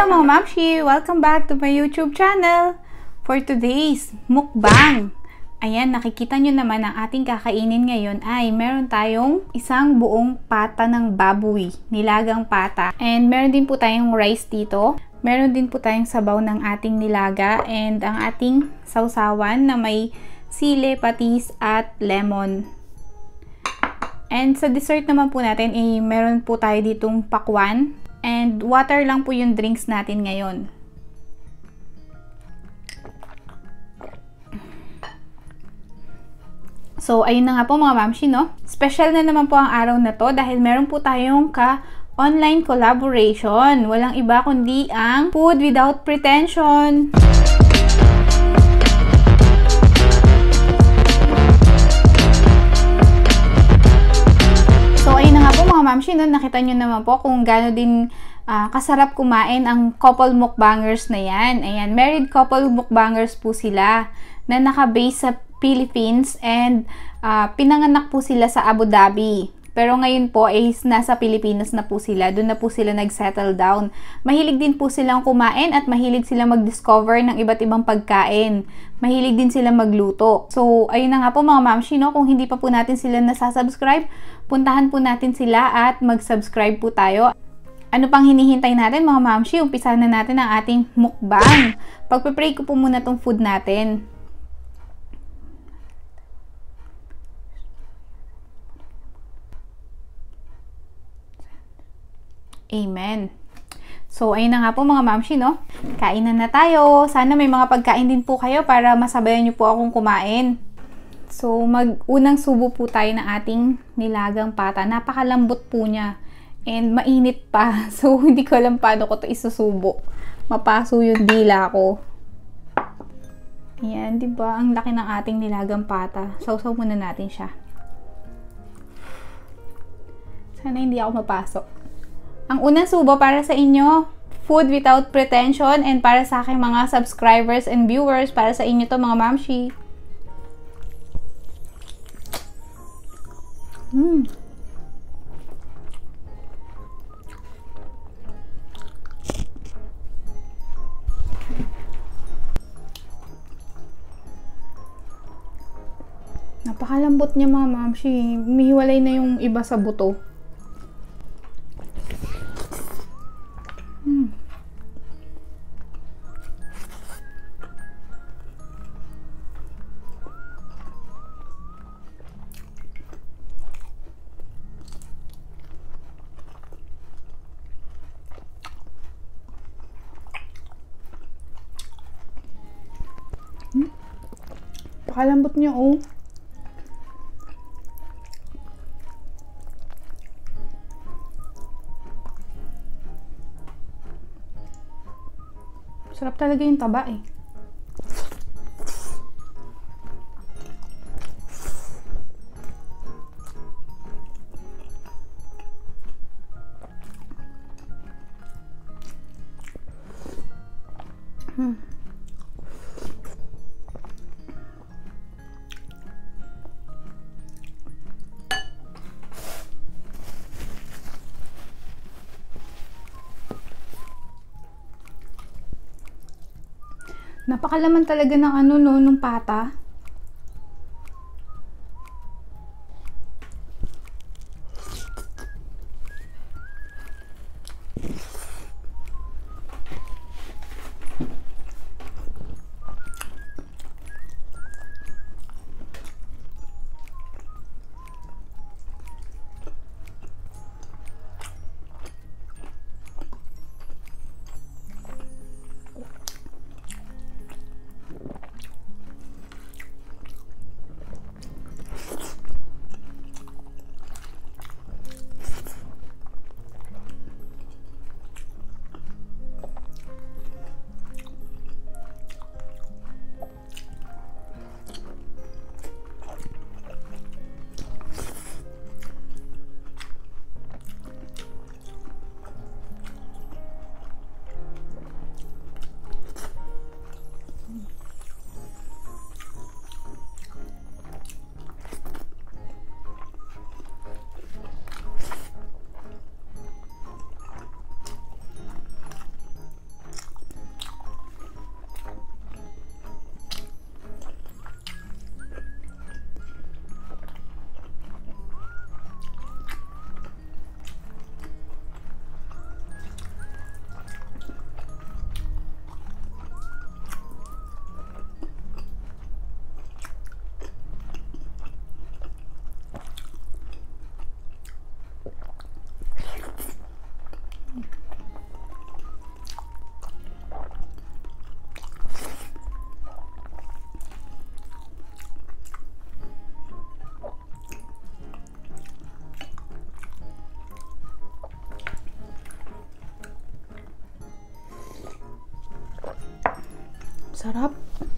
Hello mga mamshi! Welcome back to my YouTube channel! For today's mukbang, ayan, nakikita nyo naman ang ating kakainin ngayon ay meron tayong isang buong pata ng baboy, nilagang pata. And meron din po tayong rice dito. Meron din po tayong sabaw ng ating nilaga and ang ating sausawan na may sili, patis at lemon. And sa dessert naman po natin, meron po tayo ditong pakwan. And water lang po yung drinks natin ngayon. So, ayun na nga po mga mamshi, no? Special na naman po ang araw na to dahil meron po tayong online collaboration. Walang iba kundi ang Food Without Pretension. So, ayun na nga po mga mamshi, no? Nakita nyo naman po kung gaano din kasarap kumain ang couple mukbangers na yan. Ayan, married couple mukbangers po sila na naka-base sa Philippines and pinanganak po sila sa Abu Dhabi. Pero ngayon po is nasa Pilipinas na po sila. Doon na po sila nag-settle down. Mahilig din po silang kumain at mahilig silang mag-discover ng iba't ibang pagkain. Mahilig din silang magluto. So, ayun na nga po mga mamshi, no? Kung hindi pa po natin sila nasasubscribe, puntahan po natin sila at mag-subscribe po tayo. Ano pang hinihintay natin mga mamshi? Umpisa na natin ang ating mukbang. Pagpe-pray ko po muna tong food natin. Amen. So, ayun na nga po mga mamshi, no? Kainan na tayo. Sana may mga pagkain din po kayo para masabayan nyo po akong kumain. So, unang subo po tayo ng ating nilagang pata. Napakalambot po niya. And mainit pa. So, hindi ko alam paano ko ito isusubo. Mapaso yung dila ko. Ayan, diba? Ang laki ng ating nilagang pata. Sausaw muna natin siya. Sana hindi ako mapasok. Ang unang subo para sa inyo, Food Without Pretension, and para sa aking mga subscribers and viewers, para sa inyo to mga mamshi. Napakalambot niya mga mamshi. Umihiwalay na yung iba sa buto. Napakalambot niya, oh. Sarap talaga yung taba, eh. Napakalaman talaga ng nung pata. Sarap.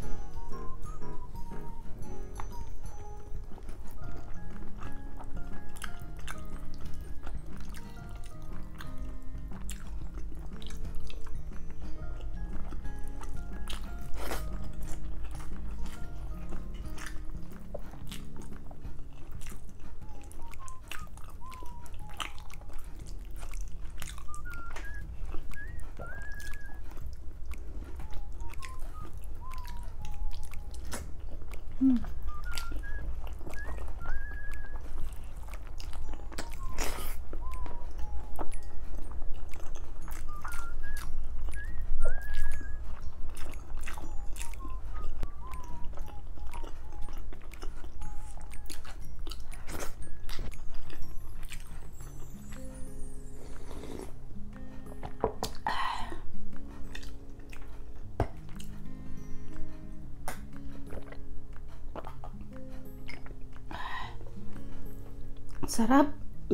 Sarap.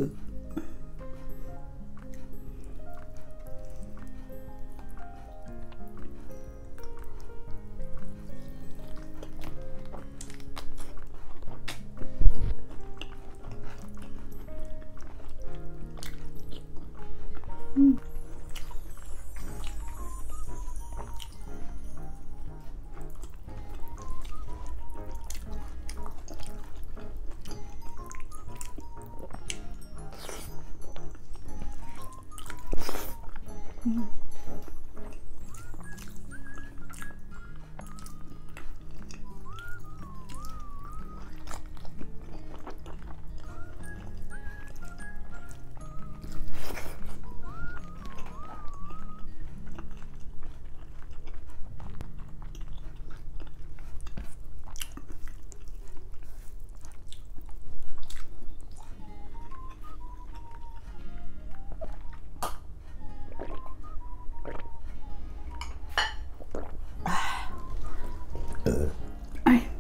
Ay.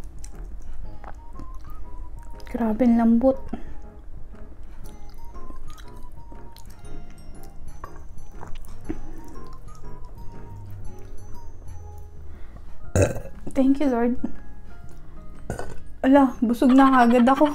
Grabe ang lambot. Thank you, Lord. Ala, busog na agad ako.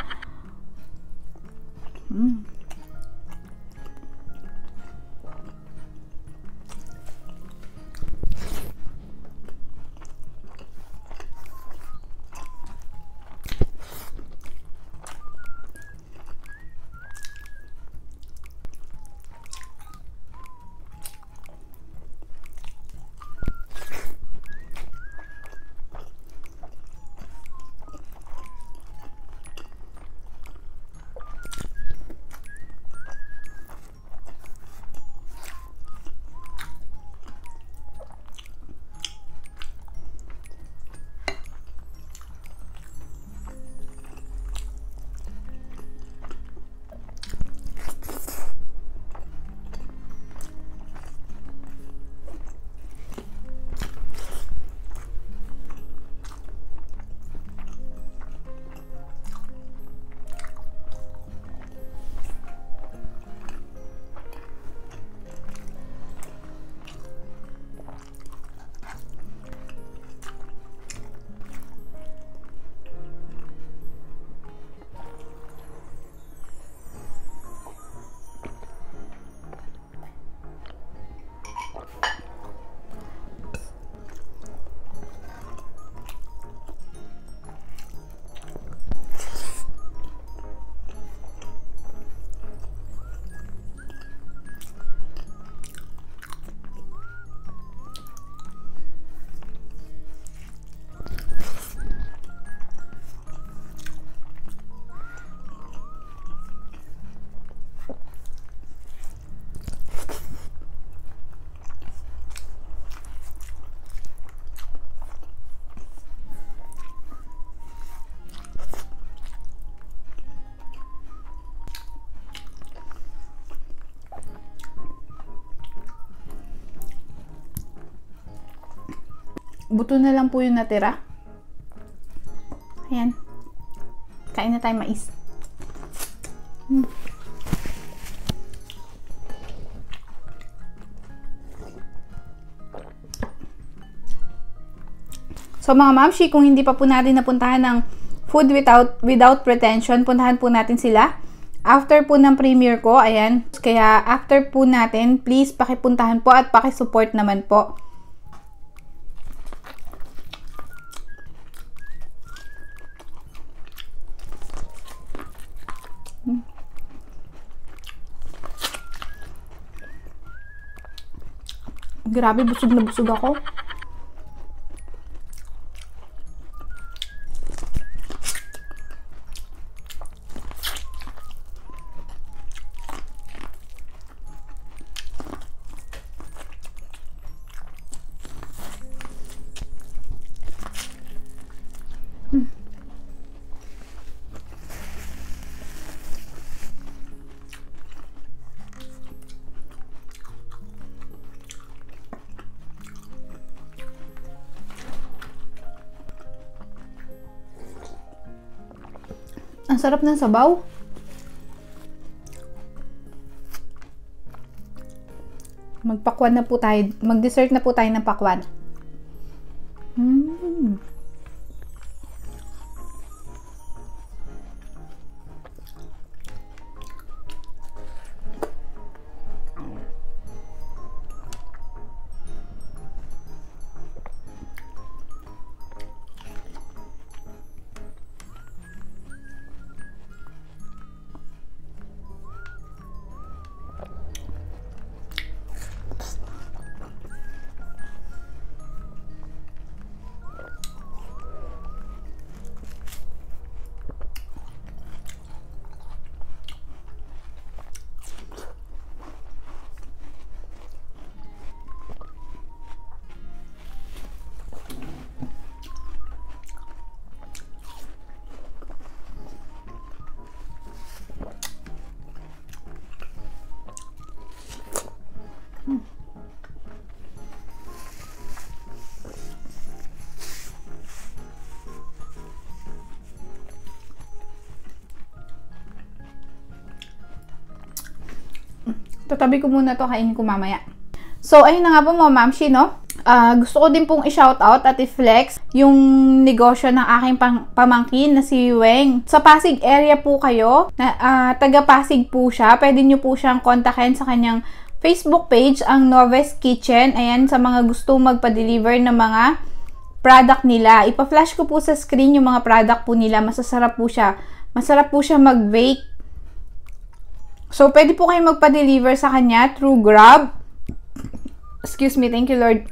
Buto na lang po yung natira. Ayan. Kain na tayo mais. So mga mamshi, kung hindi pa po natin napuntahan ng Food Without Pretension, puntahan po natin sila. After po ng premiere ko, ayan. Kaya after po natin, please pakipuntahan po at pakisupport naman po. Grabe, busog na busog ako. Ang sarap ng sabaw. Magpakwan na po tayo. Mag-dessert na po tayo ng pakwan. Tatabi ko muna to, kainin ko mamaya. So, ayun na nga po mga mamshi, no? Gusto ko din pong i-shoutout at i-flex yung negosyo ng aking pamangkin na si Weng. Sa Pasig area po kayo, taga Pasig po siya. Pwede nyo po siyang kontakin sa kanyang Facebook page, ang Noves Kitchen. Ayan, sa mga gusto magpa-deliver ng mga product nila. Ipa-flash ko po sa screen yung mga product po nila. Masasarap po siya. Masarap po siya mag-bake. So, pwede po kayo magpa-deliver sa kanya through Grab. Excuse me, thank you Lord.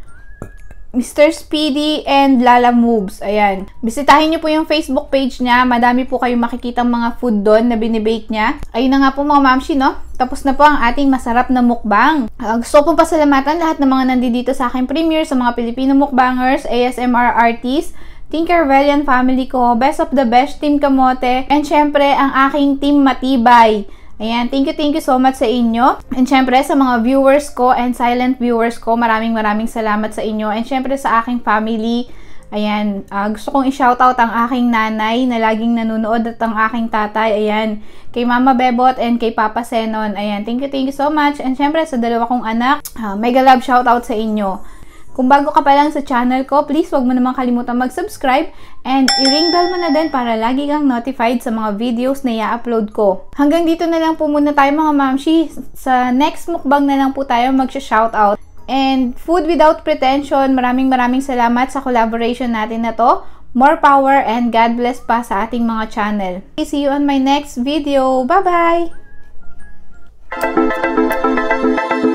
Mr. Speedy and Lala Moves. Ayan. Bisitahin nyo po yung Facebook page niya. Madami po kayong makikitang mga food doon na binibake niya. Ayun na nga po mga mamshi, no? Tapos na po ang ating masarap na mukbang. Gusto po pasalamatan lahat ng mga nandito sa aking premiere, sa mga Filipino mukbangers, ASMR artists, Tinkervellian family ko, best of the best, Team Kamote, and syempre ang aking Team Matibay. Ayan, thank you so much sa inyo. And syempre sa mga viewers ko and silent viewers ko, maraming salamat sa inyo. And syempre sa aking family, ayan, gusto kong i-shoutout ang aking nanay na laging nanonood at ang aking tatay, ayan, kay Mama Bebot and kay Papa Senon. Ayan, thank you so much. And syempre sa dalawa kong anak, mega love shoutout sa inyo. Kung bago ka pa lang sa channel ko, please wag mo naman kalimutan mag-subscribe and i-ring bell mo na din para lagi kang notified sa mga videos na i-upload ko. Hanggang dito na lang po muna tayo mga mamshi. Sa next mukbang na lang po tayo mag-shoutout. And Food Without Pretension, maraming salamat sa collaboration natin na to. More power and God bless pa sa ating mga channel. See you on my next video. Bye-bye!